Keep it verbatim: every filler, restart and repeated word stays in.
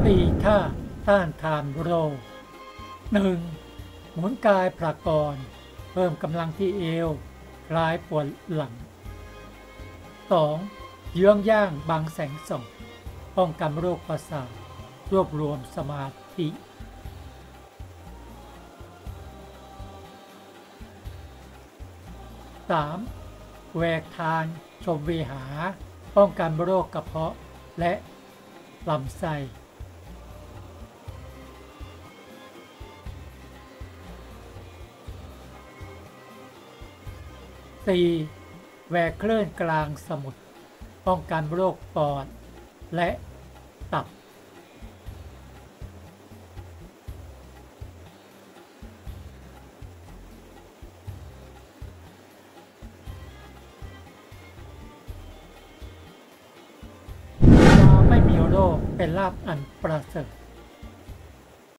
สี่ท่าต้านทานโรค หนึ่ง. หมุนกายผลักกรเพิ่มกำลังที่เอวคลายปวดหลัง สอง. เยื้องย่างบังแสงส่องป้องกันโรคประสาทรวบรวมสมาธิ สาม. แหวกทางชมวิหารป้องกันโรคกระเพาะและลำไส้ สี่. แหวกคลื่นกลางสมุทรป้องกันโรคปอดและตับ ความไม่มีโรคเป็นลาภอันประเสริฐ